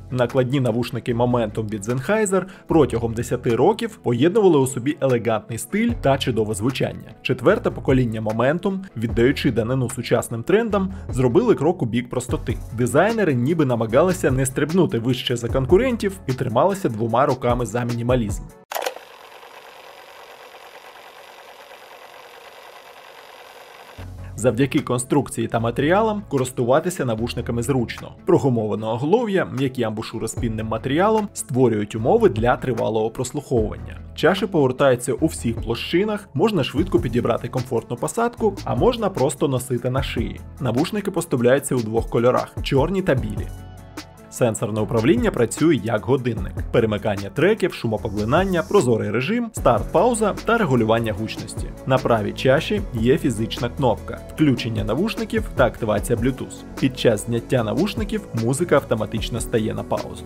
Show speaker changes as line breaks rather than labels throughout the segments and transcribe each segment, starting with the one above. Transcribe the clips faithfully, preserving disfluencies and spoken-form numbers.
Накладні навушники Momentum від Sennheiser протягом десяти років поєднували у собі елегантний стиль та чудове звучання. Четверте покоління Momentum, віддаючи данину сучасним трендам, зробили крок у бік простоти. Дизайнери ніби намагалися не стрибнути вище за конкурентів і трималися двома руками за мінімалізм. Завдяки конструкції та матеріалам користуватися навушниками зручно. Прогумоване оголов'я, м'які амбушури з пінним матеріалом створюють умови для тривалого прослуховування. Чаші повертаються у всіх площинах, можна швидко підібрати комфортну посадку, а можна просто носити на шиї. Навушники поставляються у двох кольорах – чорні та білі. Сенсорне управління працює як годинник. Перемикання треків, шумопоглинання, прозорий режим, старт-пауза та регулювання гучності. На правій чаші є фізична кнопка, включення навушників та активація Bluetooth. Під час зняття навушників музика автоматично стає на паузу.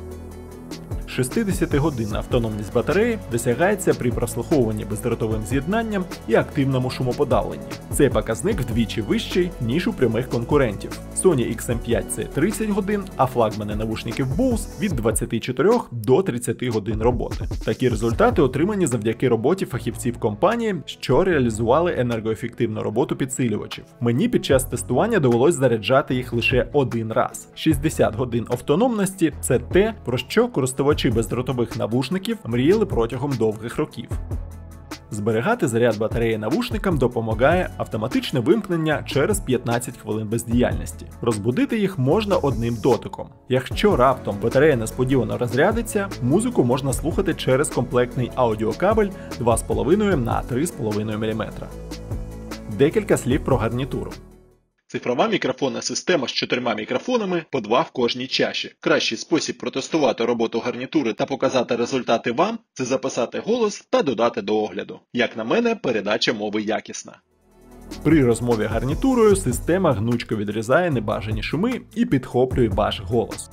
шістдесятигодинна автономність батареї досягається при прослуховуванні бездротовим з'єднанням і активному шумоподавленні. Цей показник вдвічі вищий, ніж у прямих конкурентів. Sony ікс ем п'ять – це тридцять годин, а флагмани навушників Bose – від двадцяти чотирьох до тридцяти годин роботи. Такі результати отримані завдяки роботі фахівців компанії, що реалізували енергоефективну роботу підсилювачів. Мені під час тестування довелось заряджати їх лише один раз. шістдесят годин автономності – це те, про що користувачі бездротових навушників мріяли протягом довгих років. Зберігати заряд батареї навушникам допомагає автоматичне вимкнення через п'ятнадцять хвилин бездіяльності. Розбудити їх можна одним дотиком. Якщо раптом батарея несподівано розрядиться, музику можна слухати через комплектний аудіокабель два з половиною на три з половиною міліметра. Декілька слів про гарнітуру. Цифрова мікрофонна система з чотирма мікрофонами, по два в кожній чаші. Кращий спосіб протестувати роботу гарнітури та показати результати вам – це записати голос та додати до огляду. Як на мене, передача мови якісна. При розмові гарнітурою система гнучко відрізає небажані шуми і підхоплює ваш голос.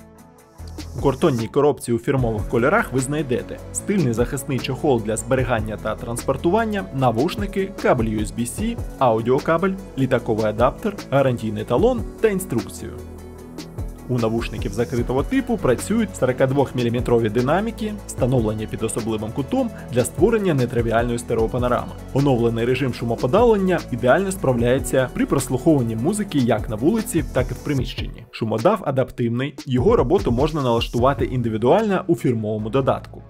У картонній коробці у фірмових кольорах ви знайдете стильний захисний чохол для зберігання та транспортування, навушники, кабель ю ес бі-C, аудіокабель, літаковий адаптер, гарантійний талон та інструкцію. У навушників закритого типу працюють сорокадвоміліметрові динаміки, встановлені під особливим кутом для створення нетривіальної стереопанорами. Оновлений режим шумоподавлення ідеально справляється при прослуховуванні музики як на вулиці, так і в приміщенні. Шумодав адаптивний, його роботу можна налаштувати індивідуально у фірмовому додатку.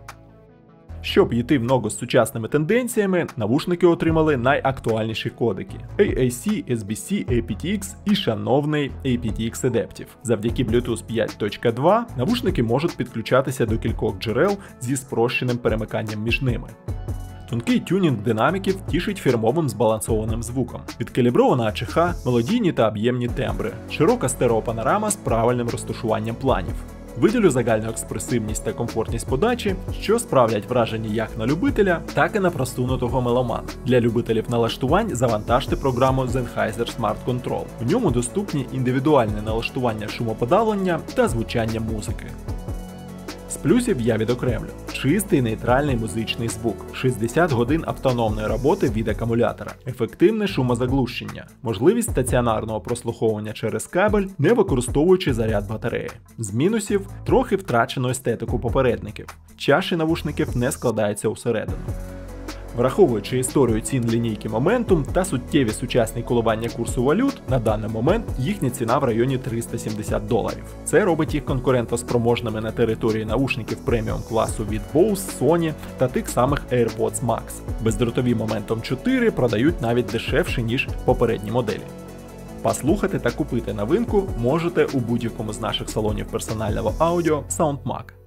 Щоб йти в ногу з сучасними тенденціями, навушники отримали найактуальніші кодеки – ей ей сі, ес бі сі, ей пі ті ікс і шановний ей пі ті ікс Adaptive. Завдяки Bluetooth п'ять точка два навушники можуть підключатися до кількох джерел зі спрощеним перемиканням між ними. Тонкий тюнінг динаміків тішить фірмовим збалансованим звуком. Відкалібрована а че ха, мелодійні та об'ємні тембри, широка стереопанорама з правильним розташуванням планів. Виділю загальну експресивність та комфортність подачі, що справлять враження як на любителя, так і на просунутого меломана. Для любителів налаштувань завантажте програму Sennheiser Smart Control. В ньому доступні індивідуальне налаштування шумоподавлення та звучання музики. З плюсів я відокремлю. Чистий нейтральний музичний звук, шістдесят годин автономної роботи від акумулятора, ефективне шумозаглушення, можливість стаціонарного прослуховування через кабель, не використовуючи заряд батареї. З мінусів – трохи втрачено естетику попередників. Чаші навушників не складаються усередину. Враховуючи історію цін лінійки Momentum та суттєві сучасні коливання курсу валют, на даний момент їхня ціна в районі триста сімдесят доларів. Це робить їх конкурентоспроможними на території наушників преміум класу від Bose, Sony та тих самих AirPods Max. Бездротові Momentum чотири продають навіть дешевше, ніж попередні моделі. Послухати та купити новинку можете у будь-якому з наших салонів персонального аудіо SoundMag.